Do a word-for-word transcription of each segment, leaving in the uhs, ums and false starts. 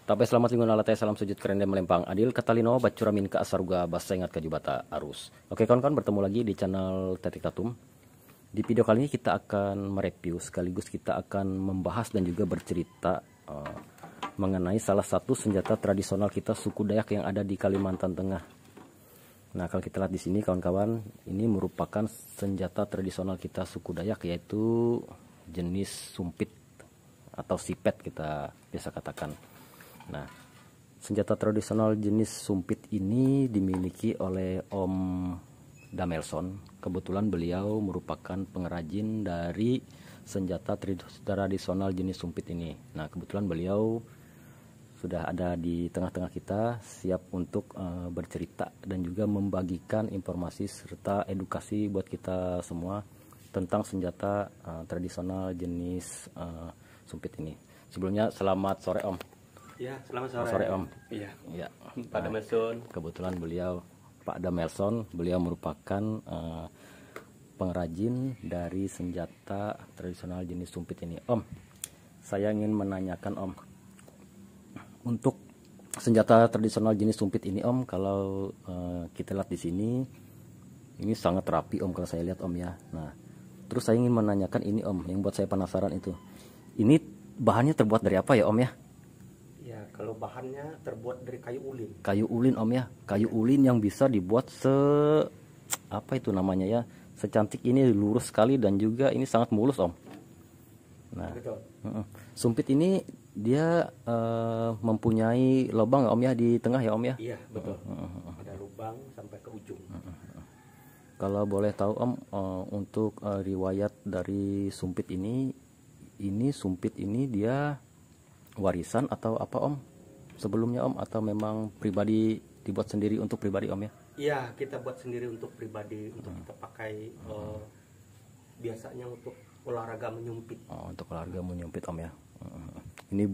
Tape selamat lingkungan alatnya salam sujud keren dan melempang adil katalino bacuramin ke asaruga basa ingat ke jubata arus. Oke kawan-kawan, bertemu lagi di channel Tetik Tatum. Di video kali ini kita akan mereview sekaligus kita akan membahas dan juga bercerita uh, mengenai salah satu senjata tradisional kita suku Dayak yang ada di Kalimantan Tengah. Nah, kalau kita lihat di sini kawan-kawan, ini merupakan senjata tradisional kita suku Dayak, yaitu jenis sumpit atau sipet kita biasa katakan. Nah, senjata tradisional jenis sumpit ini dimiliki oleh Om Damelson. Kebetulan beliau merupakan pengrajin dari senjata tradisional jenis sumpit ini. Nah, kebetulan beliau sudah ada di tengah-tengah kita, siap untuk uh, bercerita dan juga membagikan informasi serta edukasi buat kita semua tentang senjata uh, tradisional jenis uh, sumpit ini. Sebelumnya selamat sore Om. Ya, selamat sore. Sore Om. Iya. Ya. Pak Damelson. Kebetulan beliau Pak Damelson, beliau merupakan uh, pengrajin dari senjata tradisional jenis sumpit ini. Om, saya ingin menanyakan Om, untuk senjata tradisional jenis sumpit ini Om, kalau uh, kita lihat di sini, ini sangat rapi Om kalau saya lihat Om ya. Nah, terus saya ingin menanyakan ini Om, yang buat saya penasaran itu, ini bahannya terbuat dari apa ya Om ya? Ya, kalau bahannya terbuat dari kayu ulin. Kayu ulin Om ya, kayu ulin yang bisa dibuat se apa itu namanya ya, secantik ini, lurus sekali dan juga ini sangat mulus Om. Nah, Betul. uh, sumpit ini dia uh, mempunyai lubang Om ya di tengah ya Om ya? Iya, betul. Uh, uh, uh. Ada lubang sampai ke ujung. Uh, uh, uh. Kalau boleh tahu Om, uh, untuk uh, riwayat dari sumpit ini, ini sumpit ini dia warisan atau apa Om sebelumnya Om, atau memang pribadi dibuat sendiri untuk pribadi Om ya? Iya, kita buat sendiri untuk pribadi, untuk kita pakai uh, biasanya untuk olahraga menyumpit. Oh, untuk olahraga menyumpit Om ya. Uh, ini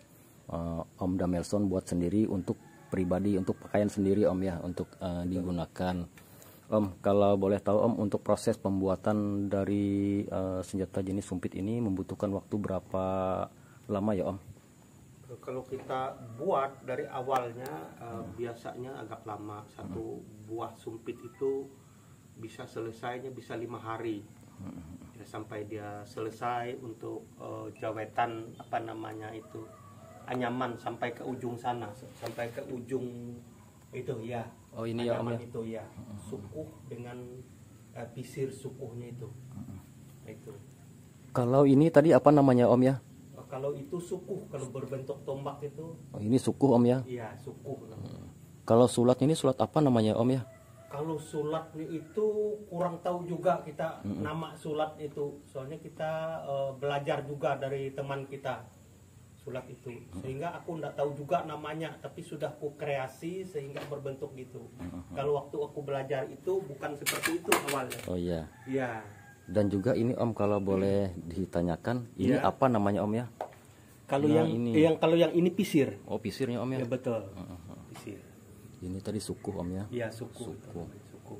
uh, Om Damelson buat sendiri untuk pribadi, untuk pakaian sendiri Om ya, untuk uh, digunakan. Om, kalau boleh tahu Om, untuk proses pembuatan dari uh, senjata jenis sumpit ini membutuhkan waktu berapa lama ya Om? Kalau kita buat dari awalnya uh, biasanya agak lama. Satu buah sumpit itu bisa selesainya bisa lima hari ya, sampai dia selesai untuk uh, jawetan apa namanya itu anyaman sampai ke ujung sana, sampai ke ujung itu ya. Oh ini ya Om ya? Itu ya, sukuh dengan uh, pisir sukuhnya itu. Itu. Kalau ini tadi apa namanya Om ya? Kalau itu sukuh, kalau berbentuk tombak itu. Oh, ini sukuh Om ya? Iya, sukuh. Hmm. Kalau sulat ini sulat apa namanya Om ya? Kalau sulatnya itu kurang tahu juga kita mm -mm. nama sulat itu. Soalnya kita uh, belajar juga dari teman kita sulat itu. Sehingga aku nggak tahu juga namanya, tapi sudah aku kreasi sehingga berbentuk gitu. Mm -hmm. Kalau waktu aku belajar itu bukan seperti itu awalnya. Oh iya. Iya. Dan juga ini Om, kalau boleh ditanyakan, ini ya. apa namanya Om ya? Kalau nah, yang ini yang kalau yang ini pisir. Oh, pisirnya Om ya? Ya betul. Uh -huh. Pisir. Ini tadi suku Om ya? Iya, suku. Suku. Suku.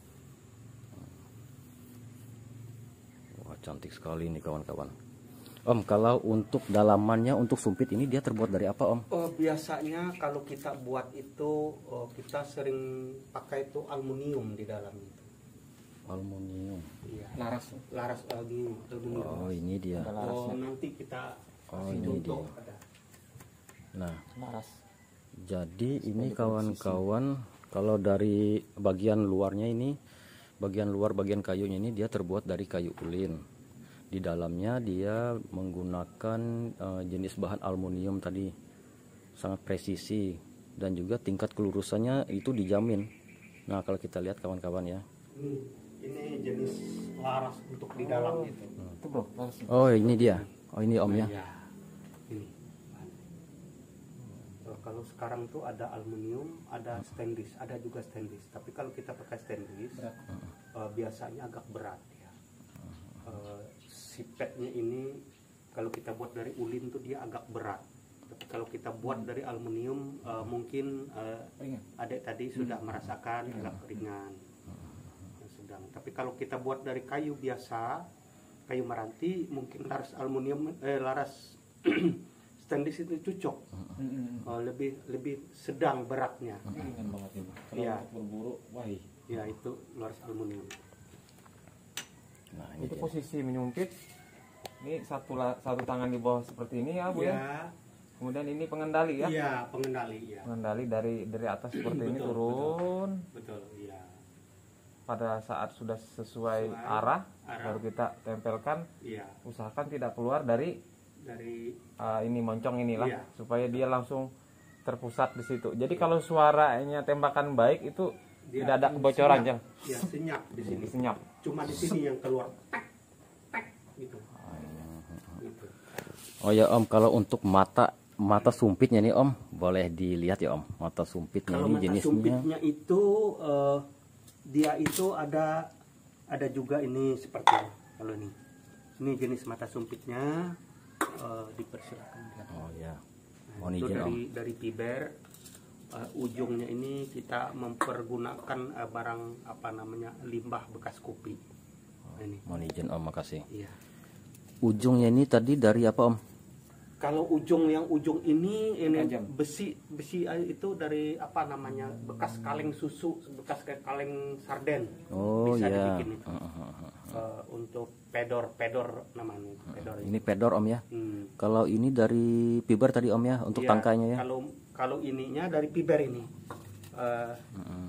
Wah, cantik sekali nih kawan-kawan. Om, kalau untuk dalamannya untuk sumpit ini dia terbuat dari apa Om? Oh, biasanya kalau kita buat itu oh, kita sering pakai itu aluminium di dalam itu. Aluminium. Iya. Laras, laras aluminium. Oh, ini dia. Oh, nanti kita oh, ini dia. Ada. Nah, laras. Jadi ini kawan-kawan, kalau dari bagian luarnya ini, bagian luar bagian kayunya ini dia terbuat dari kayu ulin. Di dalamnya dia menggunakan uh, jenis bahan aluminium tadi, sangat presisi dan juga tingkat kelurusannya itu dijamin. Nah, kalau kita lihat kawan-kawan ya. Ini, ini jenis laras untuk di dalam itu. Hmm. Oh, ini dia. Oh, ini Om ya. Nah, ya. Ini. Kalau sekarang tuh ada aluminium, ada stainless, ada juga stainless. Tapi kalau kita pakai stainless, uh, biasanya agak berat ya. Uh, sipetnya ini kalau kita buat dari ulin tuh dia agak berat. Tapi kalau kita buat dari aluminium, uh, mungkin uh, adik tadi sudah merasakan agak ringan, sedang. Tapi kalau kita buat dari kayu biasa, kayu meranti, mungkin laras aluminium, eh, laras stainless itu cocok. Mm-mm. Uh, lebih lebih sedang beratnya. Ringan banget ini. Kalau Iya. untuk berburu, wah. Ya itu luaras aluminium. Nah, ini Itu dia. posisi menyumpit. Ini satu la- satu tangan di bawah seperti ini ya, Bu ya. Ya, Kemudian ini pengendali ya. iya pengendali ya. Pengendali dari dari atas seperti ini Betul, turun. Betul, iya. Pada saat sudah sesuai Sesuai arah, arah. baru kita tempelkan. Iya, Usahakan tidak keluar dari dari uh, ini moncong inilah, Iya. supaya dia langsung terpusat di situ. Jadi kalau suaranya tembakan baik itu dia tidak ada akan kebocoran, senyap. Jang. Ya, senyap di sini. Senyap. Cuma di sini yang keluar tek tek gitu. Gitu. Oh ya Om, kalau untuk mata mata sumpitnya nih Om, boleh dilihat ya Om. Mata sumpitnya Kalau ini mata jenisnya. sumpitnya itu eh, dia itu ada ada juga ini seperti ini. Kalau ini. Ini jenis mata sumpitnya eh, dipersilakan lihat. Oh ya. Nah, Mohon itu izin Om. dari dari piber eh, ujungnya ini kita mempergunakan eh, barang apa namanya limbah bekas kopi. Nah, ini. Mohon izin Om, makasih. Iya. Ujungnya ini tadi dari apa Om? Kalau ujung yang ujung ini ini Tajam. besi besi itu dari apa namanya bekas kaleng susu, bekas kayak kaleng sarden. Oh Bisa ya. dibikin itu. Eh, untuk pedor pedor namanya pedor Ini pedor Om ya. Hmm. Kalau ini dari piber tadi Om ya, untuk Iya, tangkainya ya. Kalau kalau ininya dari piber ini. Eh, Mm-mm.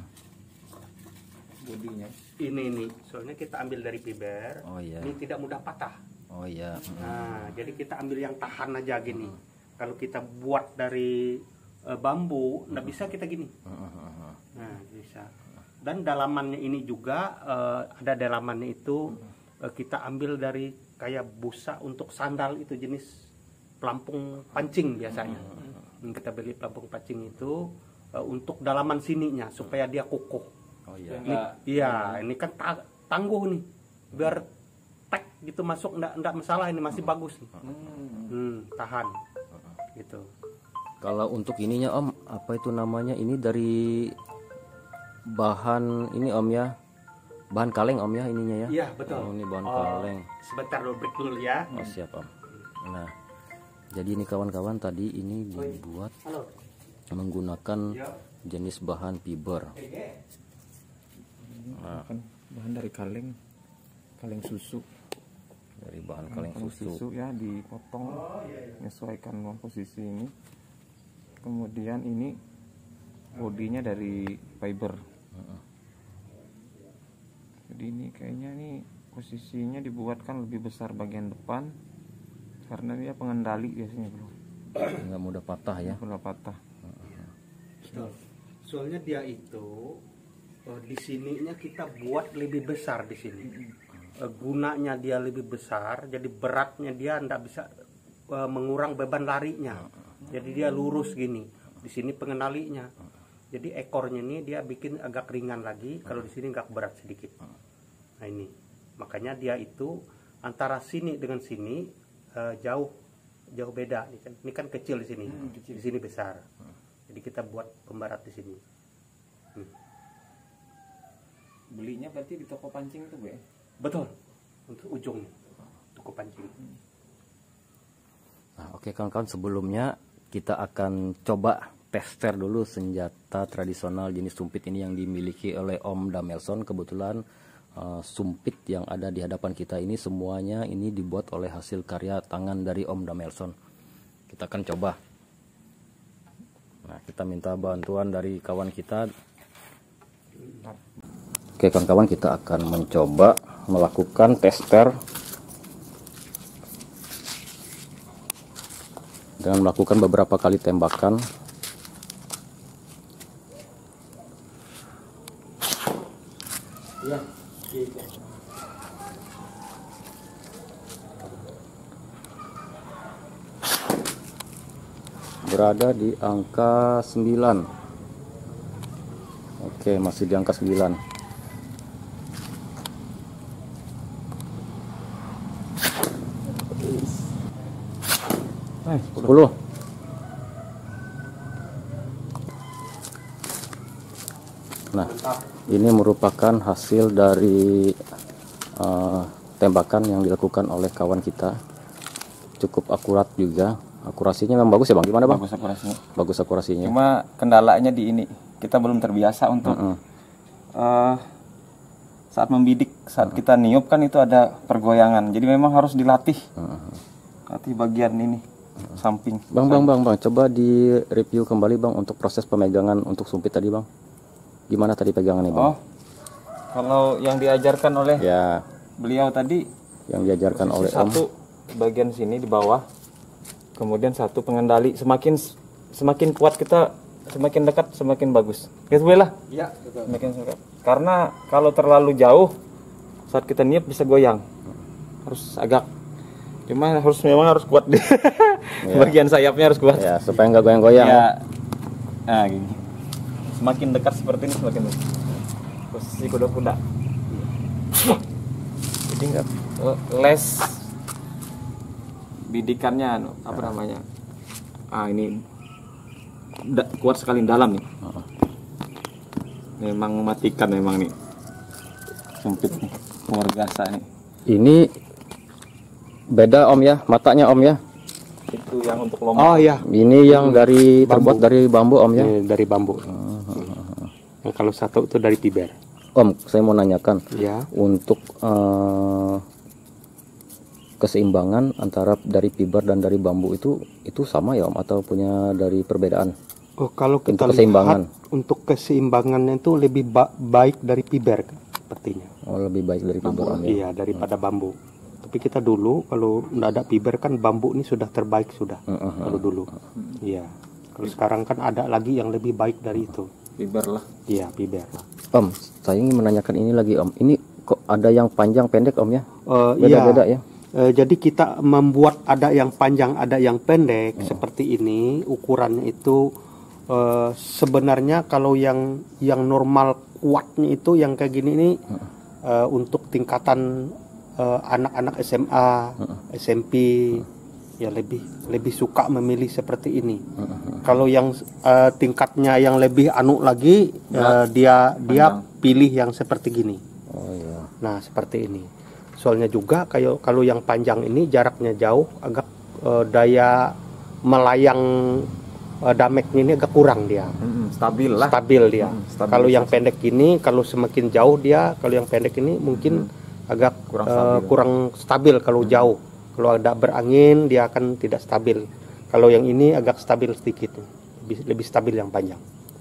Bodinya. ini ini soalnya kita ambil dari piber. Oh iya. Ini tidak mudah patah. Oh iya. Mm. Nah, jadi kita ambil yang tahan aja gini. Kalau kita buat dari eh, bambu, nggak bisa kita gini. Nah, bisa. Dan dalamannya ini juga eh, ada dalamannya itu eh, kita ambil dari kayak busa untuk sandal itu jenis pelampung pancing biasanya. Hmm, Kita beli pelampung pancing itu eh, untuk dalaman sininya supaya dia kukuh. Oh iya. Ini, iya, ini kan ta- tangguh nih. Biar tek gitu masuk ndak ndak masalah, ini masih bagus nih. Hmm. Hmm, tahan. Gitu. Kalau untuk ininya Om, apa itu namanya? Ini dari bahan ini Om ya. Bahan kaleng Om ya ininya ya. Iya, betul. Oh, ini bahan Oh, kaleng. Sebentar dulu break dulu ya. Oh siap Om. Nah, jadi ini kawan-kawan tadi ini dibuat Halo. menggunakan Ya. jenis bahan fiber. Nah. Kan bahan dari kaleng, kaleng susu. Dari bahan kaleng Kaleng susu. ya dipotong, menyesuaikan dengan posisi ini. Kemudian ini bodinya dari fiber. Jadi ini kayaknya nih posisinya dibuatkan lebih besar bagian depan karena dia pengendali biasanya bro. Nggak mudah patah ya. Kalau patah. Betul. Soalnya dia itu eh, di sininya kita buat lebih besar di sini. Eh, gunanya dia lebih besar, jadi beratnya dia ndak bisa eh, mengurang beban larinya. Jadi dia lurus gini. Di sini pengendalinya. Jadi ekornya ini dia bikin agak ringan lagi. Kalau di sini agak berat sedikit. Nah ini, makanya dia itu antara sini dengan sini eh, jauh jauh beda. Ini kan, ini kan kecil di sini, di sini besar. Jadi kita buat pembarat di sini. Hmm. Belinya berarti di toko pancing itu Bu ya? Betul, untuk ujungnya, toko pancing. Nah, oke kawan-kawan, sebelumnya kita akan coba tester dulu senjata tradisional jenis sumpit ini yang dimiliki oleh Om Damelson. Kebetulan uh, sumpit yang ada di hadapan kita ini semuanya ini dibuat oleh hasil karya tangan dari Om Damelson. Kita akan coba. Nah, kita minta bantuan dari kawan kita. Oke kawan-kawan, kita akan mencoba melakukan tester dengan melakukan beberapa kali tembakan. Ya, Berada di angka sembilan. Oke, masih di angka sembilan. Eh, sepuluh. Nah, ini merupakan hasil dari uh, tembakan yang dilakukan oleh kawan kita. Cukup akurat juga Akurasinya memang bagus ya bang. Gimana bang? Bagus akurasinya. Bagus akurasinya. Cuma kendalanya di ini, kita belum terbiasa untuk Mm-mm. eh, saat membidik, saat kita niup kan itu ada pergoyangan. Jadi memang harus dilatih, latih bagian ini samping. Bang, bang, bang, bang, coba di review kembali bang untuk proses pemegangan untuk sumpit tadi bang. Gimana tadi pegangannya bang? Oh, kalau yang diajarkan oleh Ya, beliau tadi, yang diajarkan oleh Om. satu bagian sini di bawah, kemudian satu pengendali. Semakin semakin kuat kita, semakin dekat semakin bagus. Gitu boleh lah. Iya, betul. Semakin dekat. Karena kalau terlalu jauh, saat kita niup bisa goyang. Harus agak. Cuma harus memang harus kuat deh. Bagian sayapnya harus kuat. Ya, supaya nggak goyang-goyang. Ya. Nah, gini. Semakin dekat seperti ini semakin dekat. Posisi kuda-kuda. Jadi nggak eh, les bidikannya anu, apa namanya? Ah, ini da- kuat sekali dalam nih. Memang mematikan memang nih. Sempit nih. Luar biasa nih. Ini beda Om ya, matanya Om ya. Itu yang untuk lomba. Oh iya, Ini yang dari Bambu. terbuat dari bambu Om ya. ini dari bambu. Yang kalau satu itu dari piber. Om, saya mau nanyakan Ya. untuk eh, keseimbangan antara dari fiber dan dari bambu itu itu sama ya Om atau punya dari perbedaan? Oh, kalau kita Untuk keseimbangan. lihat untuk keseimbangannya itu lebih ba- baik dari piber sepertinya. Oh, lebih baik dari fiber Om ya. Iya, daripada bambu. Tapi kita dulu kalau nggak ada piber kan bambu ini sudah terbaik sudah. Kalau dulu. Iya. Kalau sekarang kan ada lagi yang lebih baik dari itu. Fiber lah. Iya, piber. Om, saya ingin menanyakan ini lagi Om. Ini kok ada yang panjang pendek Om ya? Eh, Beda-beda iya. ya? Eh, jadi kita membuat ada yang panjang, ada yang pendek seperti ini. Ukurannya itu eh, sebenarnya kalau yang yang normal kuatnya itu yang kayak gini ini eh, untuk tingkatan eh, anak-anak S M A, S M P ya lebih lebih suka memilih seperti ini. Kalau yang eh, tingkatnya yang lebih anu lagi eh, dia dia pilih yang seperti gini. Oh iya. Nah, seperti ini. Soalnya juga kayak kalau yang panjang ini jaraknya jauh, agak eh, daya melayang eh, dameknya ini agak kurang dia. Mm-mm, stabil lah. Stabil dia. Mm, stabilisasi. Kalau yang pendek ini, kalau semakin jauh dia, kalau yang pendek ini mungkin agak Kurang eh, stabil. kurang stabil kalau jauh. Kalau ada berangin dia akan tidak stabil. Kalau yang ini agak stabil sedikit. Lebih, lebih stabil yang panjang.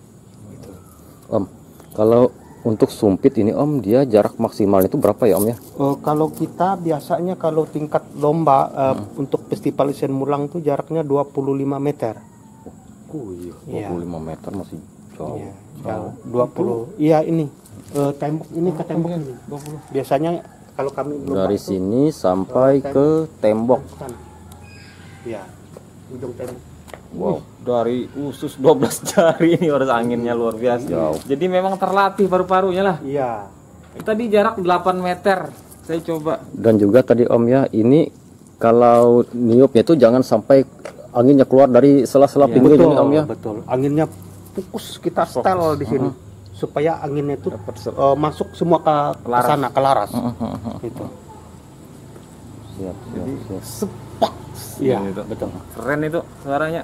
Om, kalau untuk sumpit ini Om, dia jarak maksimal itu berapa ya Om ya? Oh, kalau kita biasanya kalau tingkat lomba eh, untuk festival Isen Mulang tuh jaraknya dua puluh lima meter. Oh iya, Iya. dua puluh lima meter masih jauh. Iya, jauh. dua puluh. Iya, ini. Eh, tembok ini ke tembok ini. dua puluh. Biasanya kalau kami lomba Dari itu, sini sampai ke tembok. sana. Iya. Ujung tembok. Wow, dari usus dua belas jari ini harus anginnya luar biasa. Jauh. Jadi memang terlatih paru-parunya lah. Iya. Tadi jarak delapan meter. Saya coba. Dan juga tadi Om ya, ini kalau niupnya itu jangan sampai anginnya keluar dari sela-sela pinggir Betul, ini Om ya. betul. Anginnya fokus kita setel di sini. Supaya anginnya itu eh, masuk semua ke, ke Laras. sana, ke laras. Itu. Siap, siap, siap. Sepak. Iya, Itu. betul. Keren itu suaranya.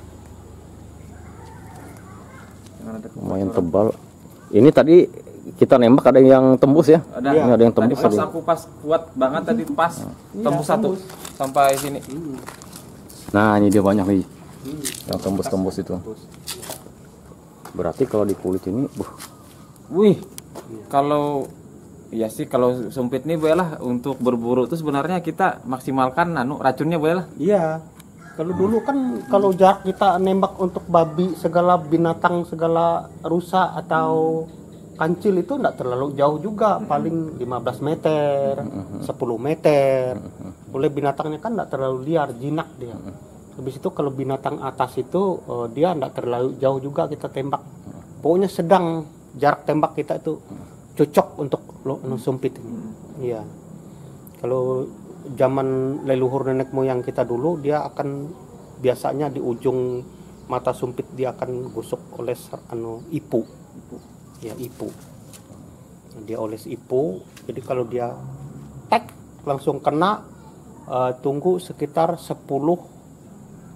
Lumayan tebal. Ini tadi kita nembak ada yang tembus ya? Ada. Ini ada yang tembus Tadi pas tadi. aku pas kuat banget tadi pas tembus satu sampai sini. Nah, ini dia banyak nih. Yang tembus-tembus itu. Berarti kalau di kulit ini, buh, Wih, kalau ya sih kalau sumpit nih boleh lah untuk berburu tuh sebenarnya kita maksimalkan anu racunnya boleh lah. Iya. Kalau dulu kan kalau jarak kita nembak untuk babi segala binatang segala rusa atau kancil itu enggak terlalu jauh juga, paling lima belas meter, sepuluh meter. Oleh binatangnya kan enggak terlalu liar, jinak dia. Habis itu kalau binatang atas itu eh, dia enggak terlalu jauh juga kita tembak. Pokoknya sedang jarak tembak kita itu cocok untuk lo anu sumpit ini. Iya. Kalau zaman leluhur nenek moyang kita dulu dia akan biasanya di ujung mata sumpit dia akan gosok oles anu ipu. Ya ipu. Dia oles ipu. Jadi kalau dia tek langsung kena eh, tunggu sekitar sepuluh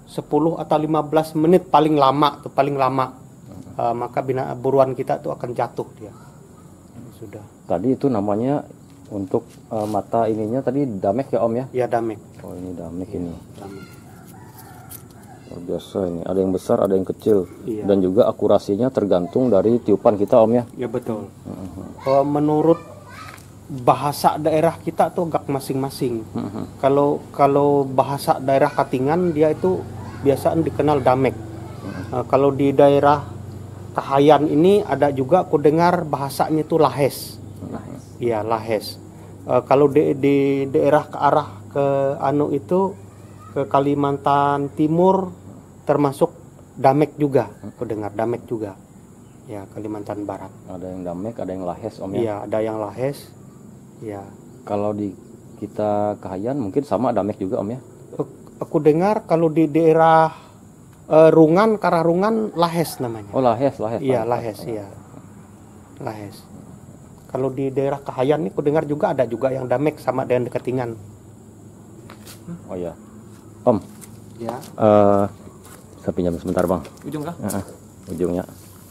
sepuluh atau lima belas menit paling lama tuh paling lama uh, maka bina buruan kita tuh akan jatuh dia. Sudah. Tadi itu namanya untuk uh, mata ininya tadi damek ya Om ya? Ya damek. Oh ini damek ini. Damek. Luar biasa ini. Ada yang besar, ada yang kecil. Iya. Dan juga akurasinya tergantung dari tiupan kita Om ya? Ya betul. Uh-huh. Uh, menurut bahasa daerah kita tuh agak masing-masing. Uh-huh. Kalau kalau bahasa daerah Katingan dia itu biasaan dikenal damek. Uh, kalau di daerah Kahayan ini ada juga aku dengar bahasanya itu lahes. Lahes. Iya lahes. Uh, kalau di, di daerah ke arah ke anu itu ke Kalimantan Timur termasuk damek juga. Aku dengar damek juga. Ya Kalimantan Barat. Ada yang damek, ada yang lahes Om ya? Iya ada yang lahes. Ya. Kalau di kita Kahayan mungkin sama damek juga Om ya? Aku dengar kalau di daerah uh, Rungan, Kararungan lahes namanya. Oh lahes, lahes. Iya lahes, iya. Lahes. Kalau di daerah Kahayan nih aku dengar juga ada juga yang damek sama dengan Ketingan. Oh iya. Om. Ya. Uh, saya pinjam sebentar Bang. Ujung kah? Uh, ujungnya.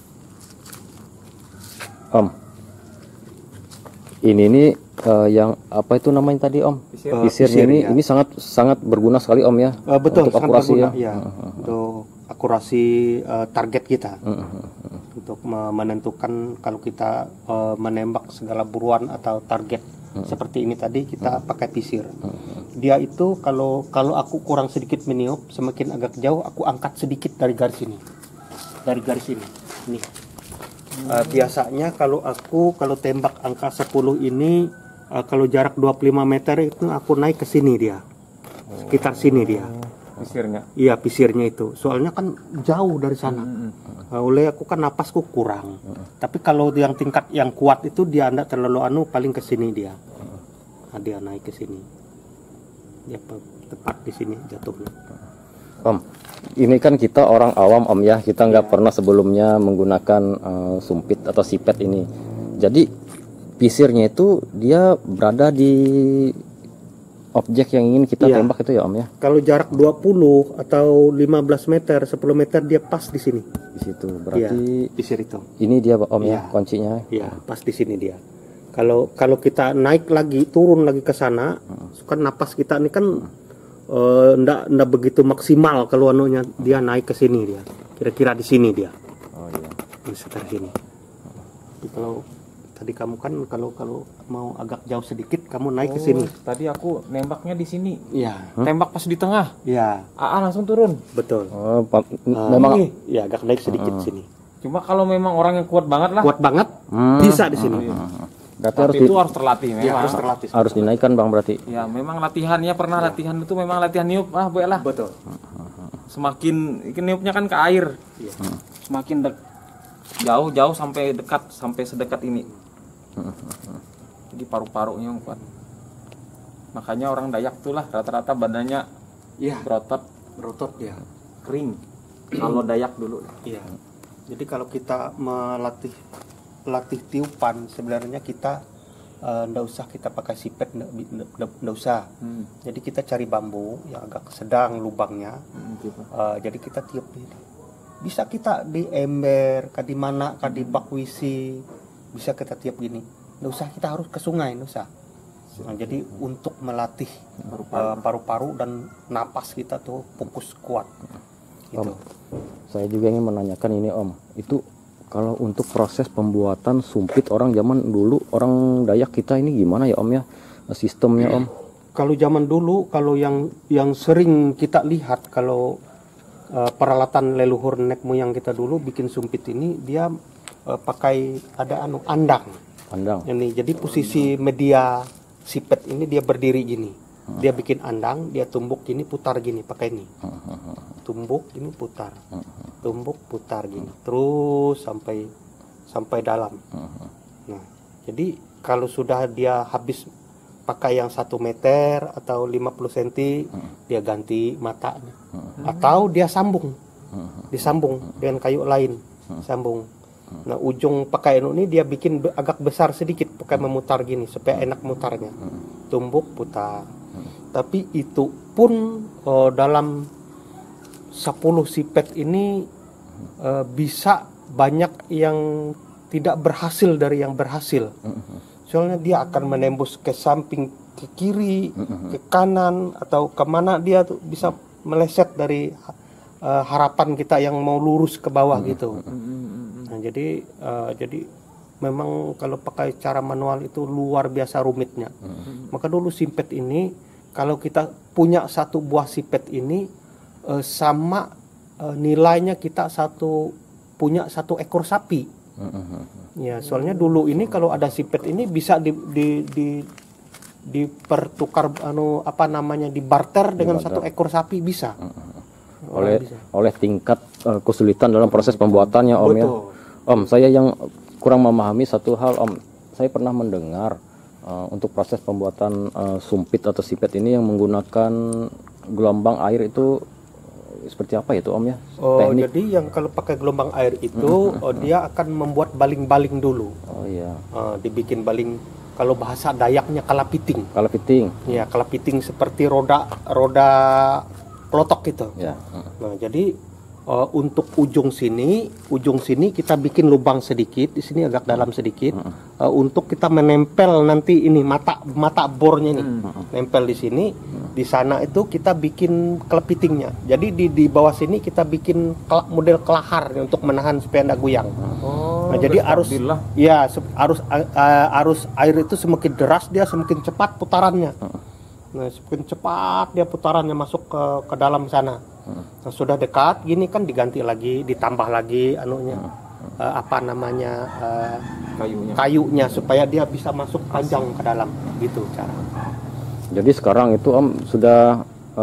Om. Ini nih uh, yang apa itu namanya tadi Om? Pisir. Uh, Pisirnya pisir, ini ya. ini sangat sangat berguna sekali Om ya. Uh, betul, untuk sangat akurasi berguna, ya. ya. Untuk akurasi uh, target kita. Uh, uh, uh. Untuk me- menentukan kalau kita uh, menembak segala buruan atau target uh. seperti ini tadi kita uh. pakai pisir. Uh. Dia itu kalau kalau aku kurang sedikit meniup, semakin agak jauh aku angkat sedikit dari garis ini. Dari garis ini. Nih. Uh, biasanya kalau aku kalau tembak angka sepuluh ini uh, kalau jarak dua puluh lima meter itu aku naik ke sini dia. Sekitar sini dia. Pisirnya. Iya, pisirnya itu. Soalnya kan jauh dari sana. Mm-hmm. Uh, oleh aku kan napasku kurang. Mm-hmm. Tapi kalau yang tingkat yang kuat itu dia enggak terlalu anu paling ke sini dia. Nah, dia naik ke sini. Dia tepat di sini jatuhnya. Om, ini kan kita orang awam Om ya, kita nggak ya. pernah sebelumnya menggunakan uh, sumpit atau sipet ini. Jadi pisirnya itu dia berada di objek yang ingin kita ya. tembak itu ya Om ya. Kalau jarak dua puluh atau lima belas meter, sepuluh meter dia pas di sini. Di situ berarti ya, pisir itu. Ini dia Om ya, ya kuncinya. Iya, pas di sini dia. Kalau kalau kita naik lagi, turun lagi ke sana, hmm. kan napas kita ini kan hmm. Uh, ndak ndak begitu maksimal kalau anunya dia naik ke sini dia kira-kira di sini dia oh iya di sekitar sini. Jadi kalau tadi kamu kan kalau kalau mau agak jauh sedikit kamu naik oh, ke sini. Tadi aku nembaknya di sini. Iya. Hmm? Tembak pas di tengah. Iya. A A langsung turun. Betul. Oh, uh, memang ya agak naik sedikit uh, sini. Cuma kalau memang orang yang kuat banget lah. Kuat banget hmm. bisa di sini. Hmm. Berarti harus itu di, harus terlatih memang. Ya, harus terlatih. Harus dinaikkan Bang berarti. Ya, memang latihannya pernah ya. latihan itu memang latihan niup ah, Bu lah. Betul. Semakin niupnya kan ke air. Ya. Semakin dek, jauh jauh sampai dekat sampai sedekat ini. Jadi paru-parunya yang kuat. Makanya orang Dayak tuh lah rata-rata badannya ya. berotot, berotot ya. Kering. Kalau Dayak dulu. Iya. Jadi kalau kita melatih latih tiupan sebenarnya kita ndak uh, usah kita pakai sipet, ndak usah. Hmm. Jadi kita cari bambu yang agak sedang lubangnya. Hmm, gitu. uh, jadi kita tiup ini. Bisa kita di ember, kah di mana, kah di bak wisi, bisa kita tiup gini. Ndak usah kita harus ke sungai, ndak usah. Nah, jadi untuk melatih paru-paru uh, dan napas kita tuh fokus kuat. Gitu. Om, saya juga ingin menanyakan ini Om, itu kalau untuk proses pembuatan sumpit orang zaman dulu, orang Dayak kita ini gimana ya Om ya sistemnya Om? Kalau zaman dulu, kalau yang yang sering kita lihat kalau uh, peralatan leluhur nenek moyang kita dulu bikin sumpit ini dia uh, pakai ada anu andang. Andang. Ini jadi posisi media sipet ini dia berdiri gini. Dia bikin andang, dia tumbuk gini, putar gini pakai ini. Tumbuk ini putar. Tumbuk putar gini. Terus sampai sampai dalam. Nah, jadi kalau sudah dia habis pakai yang satu meter atau lima puluh sentimeter, dia ganti matanya. Atau dia sambung. Disambung dengan kayu lain. Sambung. Nah, ujung pakai ini dia bikin agak besar sedikit pakai memutar gini supaya enak mutarnya. Tumbuk putar. Tapi itu pun oh, dalam sepuluh sipet ini uh, bisa banyak yang tidak berhasil dari yang berhasil. Soalnya dia akan menembus ke samping, ke kiri, ke kanan, atau kemana dia tuh bisa meleset dari uh, harapan kita yang mau lurus ke bawah gitu. Nah, jadi uh, jadi memang kalau pakai cara manual itu luar biasa rumitnya. Maka dulu sipet ini, kalau kita punya satu buah sipet ini uh, sama uh, nilainya kita satu punya satu ekor sapi. Ya, soalnya dulu ini kalau ada sipet ini bisa di, di, di dipertukar anu apa namanya dibarter dengan satu ekor sapi bisa. Oleh bisa. oleh tingkat uh, kesulitan dalam proses pembuatannya Om. Betul. Ya. Om, saya yang kurang memahami satu hal Om. Saya pernah mendengar uh, untuk proses pembuatan uh, sumpit atau sipet ini yang menggunakan gelombang air itu seperti apa itu Om ya? Oh, Teknik. jadi yang kalau pakai gelombang air itu oh, dia akan membuat baling-baling dulu. Oh iya. Uh, dibikin baling, kalau bahasa Dayaknya kalapiting. Kalapiting. Ya, kalapiting seperti roda roda pelotok gitu. Ya. Nah, jadi uh, untuk ujung sini, ujung sini kita bikin lubang sedikit, di sini agak dalam sedikit, uh, untuk kita menempel nanti ini mata mata bornya ini, nempel di sini. Di sana itu kita bikin kelepitingnya. Jadi di di bawah sini kita bikin kel- model kelahar untuk menahan supaya tidak goyang. Oh, Nah, jadi arus, stabil lah. ya se- arus uh, arus air itu semakin deras dia semakin cepat putarannya. Nah, semakin cepat dia putarannya masuk ke ke dalam sana. Nah, sudah dekat, gini kan diganti lagi, ditambah lagi anunya uh, apa namanya uh, Kayunya. kayunya supaya dia bisa masuk panjang ke dalam, gitu cara. Jadi sekarang itu Om sudah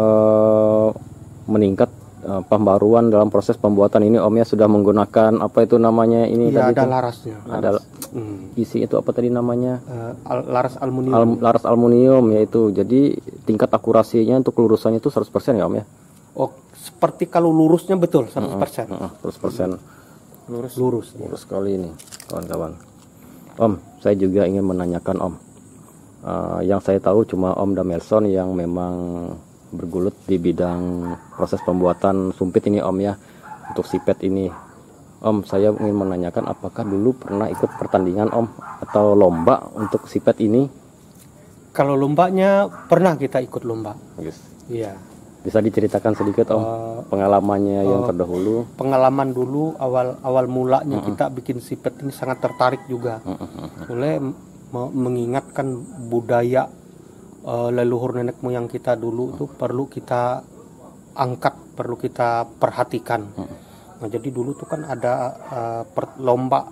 uh, meningkat uh, pembaruan dalam proses pembuatan ini Om ya, sudah menggunakan apa itu namanya ini Iya, tadi ada tuh? larasnya. Ada Hmm. isi itu apa tadi namanya? Uh, al- laras aluminium. Al- laras aluminium yaitu. Jadi tingkat akurasinya untuk kelurusannya itu seratus persen ya Om ya? Oh, seperti kalau lurusnya betul seratus persen. Heeh, seratus persen. Lurus. Lurus. Lurus sekali ini kawan-kawan. Om, saya juga ingin menanyakan Om. Uh, yang saya tahu cuma Om Damelson yang memang bergulut di bidang proses pembuatan sumpit ini Om ya, untuk sipet ini. Om, saya ingin menanyakan apakah dulu pernah ikut pertandingan Om atau lomba untuk sipet ini? Kalau lombanya pernah kita ikut lomba. Yes. Iya. Bisa diceritakan sedikit Om Uh, pengalamannya yang uh, terdahulu? Pengalaman dulu awal awal mulanya uh-uh. kita bikin sipet ini sangat tertarik juga. Uh-uh. Oleh me- mengingatkan budaya uh, leluhur nenek moyang kita dulu itu perlu kita angkat, perlu kita perhatikan. Uh-uh. Nah, jadi dulu tuh kan ada uh, per- lomba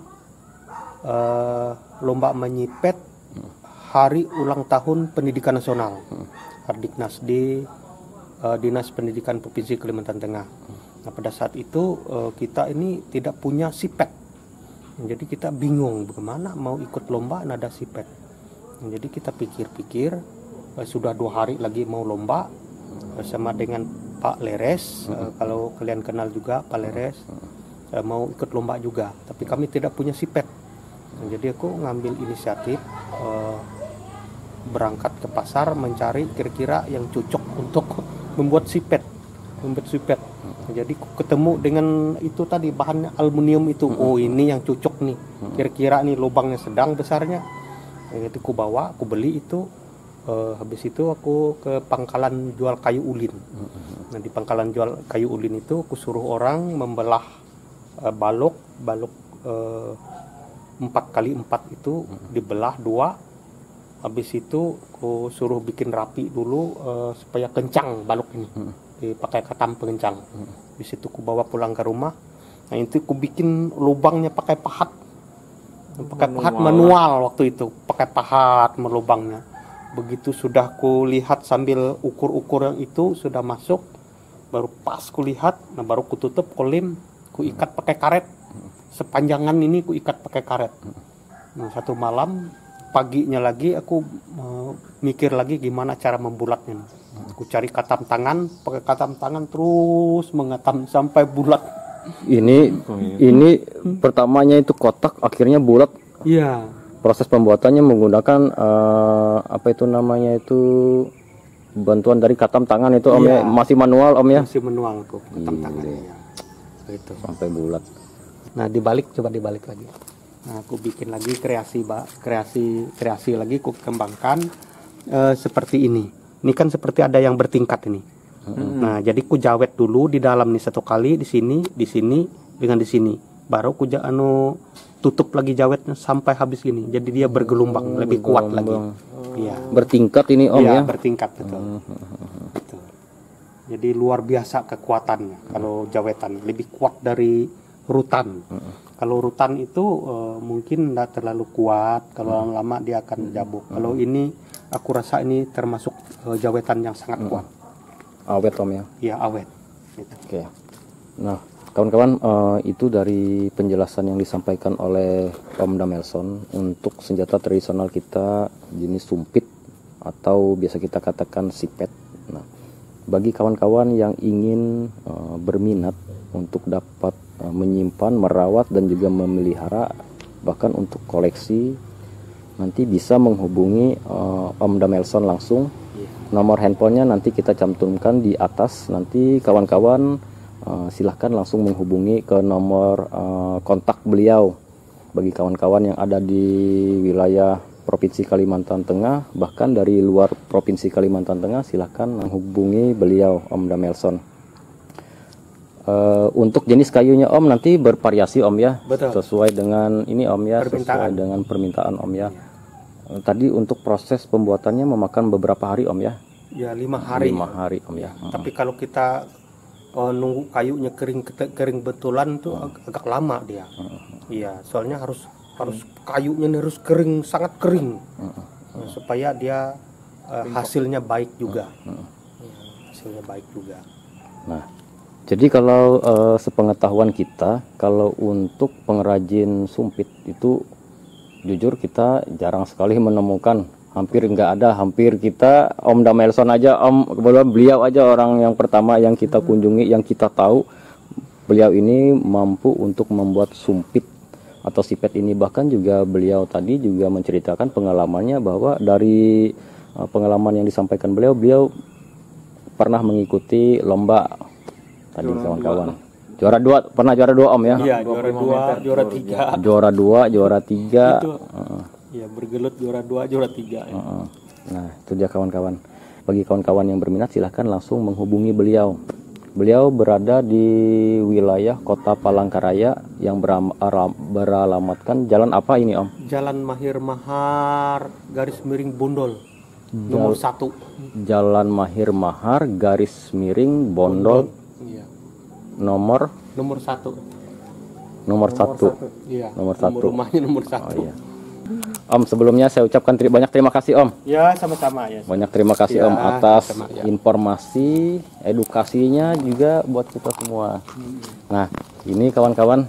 uh, lomba menyipet hari ulang tahun pendidikan nasional, Hardiknas di uh, Dinas Pendidikan Provinsi Kalimantan Tengah. Nah, pada saat itu uh, kita ini tidak punya sipet, jadi kita bingung bagaimana mau ikut lomba nada sipet. Nah, jadi kita pikir-pikir, uh, sudah dua hari lagi mau lomba bersama dengan Pak Leres, uh, kalau kalian kenal juga Pak Leres, uh, mau ikut lomba juga, tapi kami tidak punya sipet. Nah, jadi aku ngambil inisiatif uh, berangkat ke pasar mencari kira-kira yang cocok untuk membuat sipet, membuat sipet. Nah, jadi aku ketemu dengan itu tadi bahan aluminium itu, oh ini yang cocok nih, kira-kira nih lubangnya sedang besarnya. Nah, jadi aku bawa, aku beli itu. Uh, habis itu aku ke pangkalan jual kayu ulin. Nah, di pangkalan jual kayu ulin itu aku suruh orang membelah uh, balok, balok uh, empat kali empat itu dibelah dua. Habis itu aku suruh bikin rapi dulu uh, supaya kencang balok ini, dipakai katam pengencang. Habis itu aku bawa pulang ke rumah. Nah, itu aku bikin lubangnya pakai pahat, pakai pahat manual waktu itu, pakai pahat melubangnya. Begitu sudah ku lihat sambil ukur-ukur yang itu sudah masuk, baru pas ku lihat, nah baru ku tutup kolim, ku ikat pakai karet. Sepanjangan ini ku ikat pakai karet. Nah, satu malam paginya lagi aku uh, mikir lagi gimana cara membulatnya. Aku cari katam tangan, pakai katam tangan terus mengatam sampai bulat. Ini ini pertamanya itu kotak, akhirnya bulat. Iya. Proses pembuatannya menggunakan uh, apa itu namanya itu bantuan dari katam tangan itu Om Iya. ya, masih manual Om ya. Masih manual tuh katam Iya. tangannya. Ya. Itu. Sampai bulat. Nah dibalik, coba dibalik lagi. Nah aku bikin lagi kreasi, Mbak, kreasi kreasi lagi, aku kembangkan eh, seperti ini. Ini kan seperti ada yang bertingkat ini. Hmm. Nah jadi ku jawet dulu di dalam nih satu kali, di sini, di sini, dengan di sini. Baru ku ja- anu tutup lagi jawetnya sampai habis gini. Jadi dia bergelombang, lebih kuat lagi. Iya. Bertingkat ini Om Iya, ya. bertingkat betul. Betul. Jadi luar biasa kekuatannya kalau jawetan, lebih kuat dari rutan. Kalau rutan itu eh, mungkin tidak terlalu kuat, kalau lama-lama dia akan jabuk. Kalau ini aku rasa ini termasuk eh, jawetan yang sangat kuat. Awet Om ya. Ya awet. Gitu. Oke. Nah, kawan-kawan, eh, itu dari penjelasan yang disampaikan oleh Om Damelson untuk senjata tradisional kita jenis sumpit atau biasa kita katakan sipet. Nah, bagi kawan-kawan yang ingin eh, berminat untuk dapat eh, menyimpan, merawat dan juga memelihara bahkan untuk koleksi, nanti bisa menghubungi eh, Om Damelson langsung. Nomor handphonenya nanti kita cantumkan di atas. Nanti kawan-kawan uh, silahkan langsung menghubungi ke nomor uh, kontak beliau. Bagi kawan-kawan yang ada di wilayah Provinsi Kalimantan Tengah, bahkan dari luar Provinsi Kalimantan Tengah, silahkan menghubungi beliau, Om Damelson. Uh, untuk jenis kayunya Om nanti bervariasi Om ya. Betul. Sesuai dengan ini Om ya, Permintaan. sesuai dengan permintaan Om ya. Tadi untuk proses pembuatannya memakan beberapa hari Om ya. Ya lima hari. Lima hari Om ya. Tapi kalau kita eh, nunggu kayunya kering kering betulan tuh ag- agak lama dia. Iya, soalnya harus harus kayunya ini harus kering, sangat kering. Nah, supaya dia eh, hasilnya baik juga. Iya, hasilnya baik juga. Nah, jadi kalau eh, sepengetahuan kita, kalau untuk pengrajin sumpit itu jujur kita jarang sekali menemukan, hampir nggak ada, hampir kita Om Damelson aja, Om kebetulan beliau aja orang yang pertama yang kita kunjungi, yang kita tahu beliau ini mampu untuk membuat sumpit atau sipet ini. Bahkan juga beliau tadi juga menceritakan pengalamannya bahwa dari uh, pengalaman yang disampaikan beliau, beliau pernah mengikuti lomba tadi kawan-kawan. Juara dua, pernah juara dua Om ya? Iya, juara dua, juara tiga. Juara dua, juara tiga. Itu. Uh, Iya, bergelut juara dua, juara tiga. Ya. uh, Nah, itu dia kawan-kawan. Bagi kawan-kawan yang berminat silahkan langsung menghubungi beliau. Beliau berada di wilayah Kota Palangkaraya yang beram- ara- beralamatkan jalan apa ini Om? Jalan Mahir Mahar, garis miring Bondol, nomor satu. Jalan Mahir Mahar garis miring Bondol Iya, nomor nomor satu. nomor satu. Iya. Nomor satu. rumahnya nomor Oh satu. iya. Om, sebelumnya saya ucapkan teri- banyak terima kasih Om. Ya, sama-sama ya. Banyak terima kasih Ya, Om atas sama, ya. informasi, edukasinya juga buat kita semua. Nah, ini kawan-kawan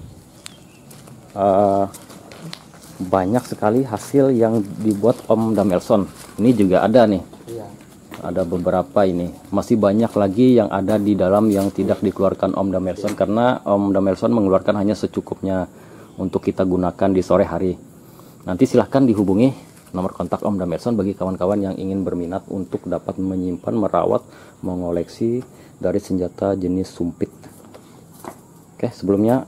eh, banyak sekali hasil yang dibuat Om Damelson. Ini juga ada nih. Iya. Ada beberapa ini. Masih banyak lagi yang ada di dalam yang tidak dikeluarkan Om Damelson karena Om Damelson mengeluarkan hanya secukupnya untuk kita gunakan di sore hari. Nanti silahkan dihubungi nomor kontak Om Damelson bagi kawan-kawan yang ingin berminat untuk dapat menyimpan, merawat, mengoleksi dari senjata jenis sumpit. Oke, sebelumnya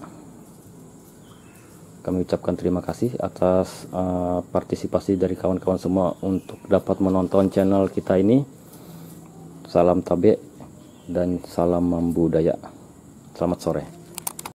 kami ucapkan terima kasih atas uh, partisipasi dari kawan-kawan semua untuk dapat menonton channel kita ini. Salam tabe dan salam budaya. Selamat sore.